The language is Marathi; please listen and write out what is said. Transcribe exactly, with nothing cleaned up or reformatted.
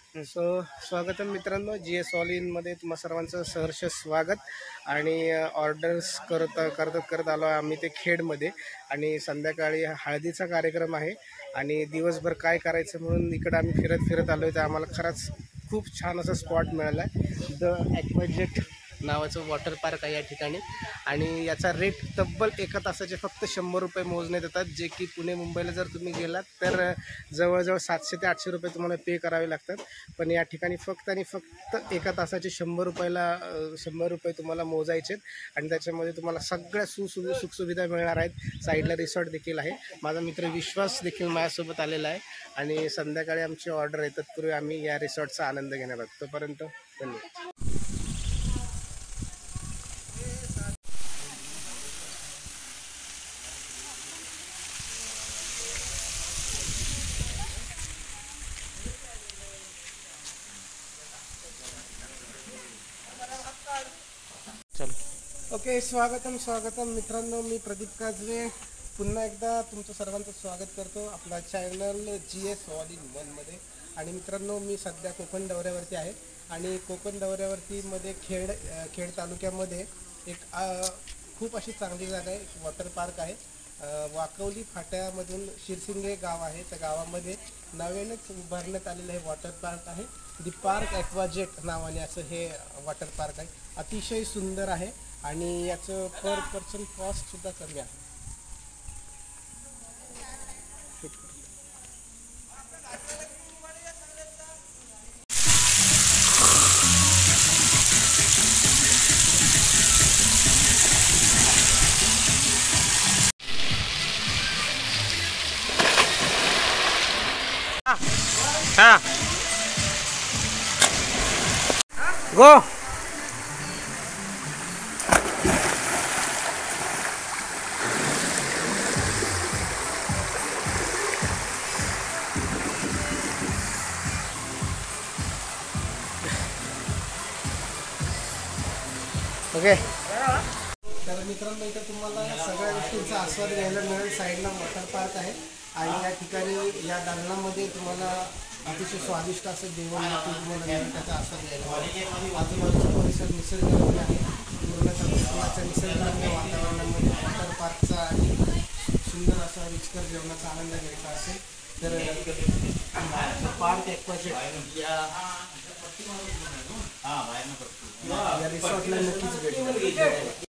सो स्वागतम मित्रांनो, जी एस ऑल इनमध्ये तुम्हा सर्वांचं सहर्ष स्वागत. आणि ऑर्डर्स करत करत करत आलो आम्ही ते खेडमध्ये. आणि संध्याकाळी हळदीचा कार्यक्रम आहे आणि दिवसभर काय करायचं म्हणून इकडं आम्ही फिरत फिरत आलो आहे. तर आम्हाला खरंच खूप छान असा स्पॉट मिळाला आहे. द ॲक्वाजेट नावाचं वॉटर पार्क आहे या ठिकाणी. आणि याचा रेट तब्बल एका तासाचे फक्त शंभर रुपये मोजण्यात येतात, जे की पुणे मुंबईला जर तुम्ही गेलात तर जवळजवळ सातशे ते आठशे रुपये तुम्हाला पे करावे लागतात. पण या ठिकाणी फक्त आणि फक्त एका तासाचे शंभर रुपयाला शंभर रुपये तुम्हाला मोजायचे आणि त्याच्यामध्ये तुम्हाला सगळ्या सुसुवि सुखसुविधा मिळणार आहेत. साईडला रिसॉर्ट देखील आहे. माझा मित्र विश्वास देखील माझ्यासोबत आलेला आहे आणि संध्याकाळी आमची ऑर्डर आहे. तत्पूर्वी आम्ही या रिसॉर्टचा आनंद घेणार आहोत. तोपर्यंत धन्यवाद. ओके, स्वागतम स्वागतम मित्रांनो, मी प्रदीप काजवे पुन्हा एकदा तुमचं सर्वांचं स्वागत करतो आपला channel G S all in वनमध्ये. आणि मित्रांनो, मी सध्या कोकण दौऱ्यावरती आहे आणि कोकण दौऱ्यावरती मध्ये खेड खेड तालुक्यामध्ये एक खूप अशी चांगली जागा आहे, एक वॉटर पार्क आहे. वाकवली फाट्यामधून शिरसिंगे गाव आहे, त्या गावामध्ये नव्यानेच उभारण्यात आलेलं हे वॉटर पार्क आहे. दी पार्क ॲक्वाजेट नावाने असं हे वॉटर पार्क आहे. अतिशय सुंदर आहे आणि याचं पर पर्सन कॉस्टसुद्धा कमी आहे. हाँ गो ओके. तर मित्रांनो, इथं तुम्हाला सगळ्या गोष्टींचा आस्वाद घ्यायला मिळेल. साईडला वॉटर पार्क आहे आणि या ठिकाणी या दालनामध्ये तुम्हाला अतिशय स्वादिष्ट असं जेवण तुम्हाला मिळेल. त्याचा आस्वाद घ्यायला आजूबाजूचा परिसर निसर्गरम्य आहे. पूर्णतः निसर्गरम्य वातावरणामध्ये वॉटर पार्कचा आणि सुंदर असा रुचकर जेवणाचा आनंद घ्यायचा असेल तर पार्क ॲक्वाजेट या या रिसॉर्टला नक्कीच भेट द्या.